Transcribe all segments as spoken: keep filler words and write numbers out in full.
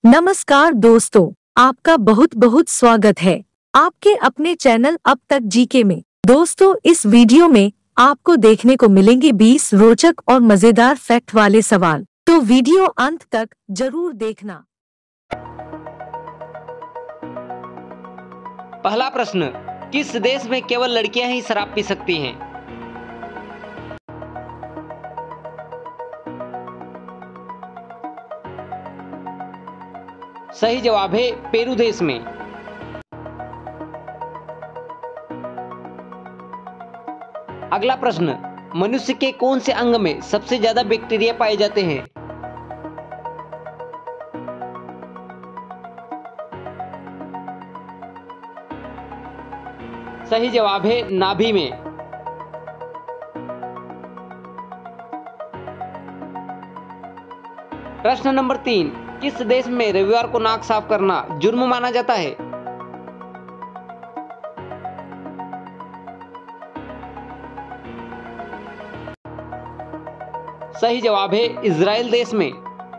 नमस्कार दोस्तों, आपका बहुत बहुत स्वागत है आपके अपने चैनल अब तक जीके में। दोस्तों, इस वीडियो में आपको देखने को मिलेंगे बीस रोचक और मजेदार फैक्ट वाले सवाल, तो वीडियो अंत तक जरूर देखना। पहला प्रश्न, किस देश में केवल लड़कियां ही शराब पी सकती हैं? सही जवाब है पेरू देश में। अगला प्रश्न, मनुष्य के कौन से अंग में सबसे ज्यादा बैक्टीरिया पाए जाते हैं? सही जवाब है नाभि में। प्रश्न नंबर तीन, किस देश में रविवार को नाक साफ करना जुर्म माना जाता है? सही जवाब है इजराइल देश में।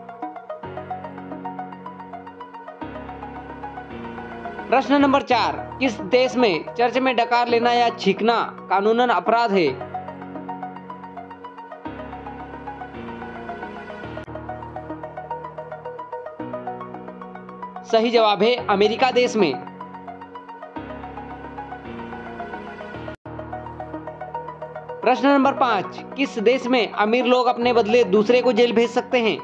प्रश्न नंबर चार, किस देश में चर्च में डकार लेना या छींकना कानूनन अपराध है? सही जवाब है अमेरिका देश में। प्रश्न नंबर पांच, किस देश में अमीर लोग अपने बदले दूसरे को जेल भेज सकते हैं?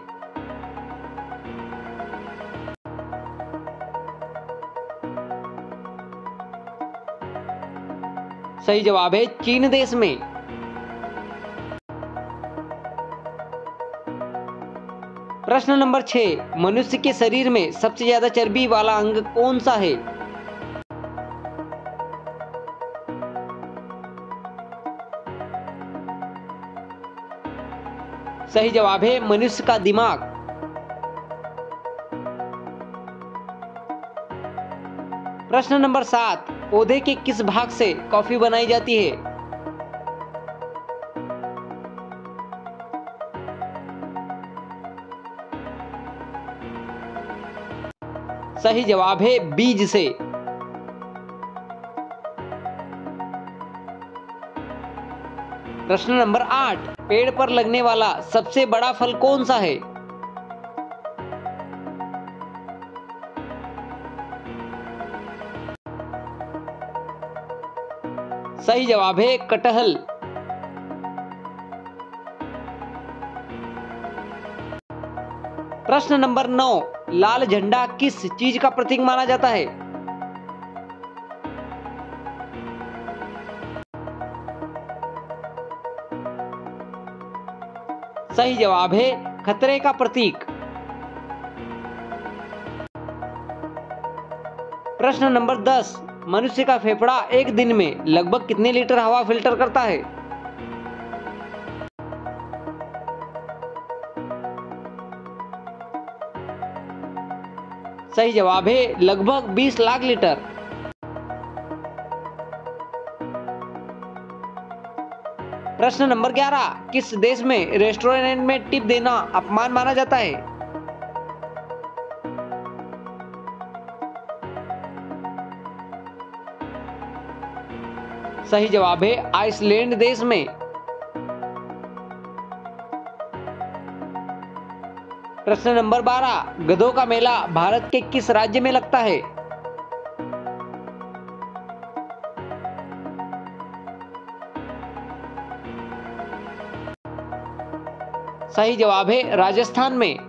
सही जवाब है चीन देश में। प्रश्न नंबर छह, मनुष्य के शरीर में सबसे ज्यादा चर्बी वाला अंग कौन सा है? सही जवाब है मनुष्य का दिमाग। प्रश्न नंबर सात, पौधे के किस भाग से कॉफी बनाई जाती है? सही जवाब है बीज से। प्रश्न नंबर आठ, पेड़ पर लगने वाला सबसे बड़ा फल कौन सा है? सही जवाब है कटहल। प्रश्न नंबर नौ, लाल झंडा किस चीज का प्रतीक माना जाता है? सही जवाब है खतरे का प्रतीक। प्रश्न नंबर दस, मनुष्य का फेफड़ा एक दिन में लगभग कितने लीटर हवा फिल्टर करता है? सही जवाब है लगभग बीस लाख लीटर। प्रश्न नंबर ग्यारह, किस देश में रेस्टोरेंट में टिप देना अपमान माना जाता है? सही जवाब है आइसलैंड देश में। प्रश्न नंबर बारह, गधों का मेला भारत के किस राज्य में लगता है? सही जवाब है राजस्थान में।